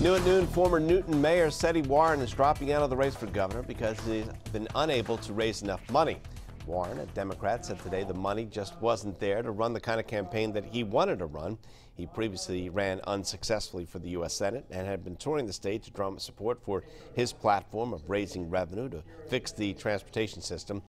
New at noon, former Newton Mayor Setti Warren is dropping out of the race for governor because he's been unable to raise enough money. Warren, a Democrat, said today the money just wasn't there to run the kind of campaign that he wanted to run. He previously ran unsuccessfully for the U.S. Senate and had been touring the state to drum up support for his platform of raising revenue to fix the transportation system.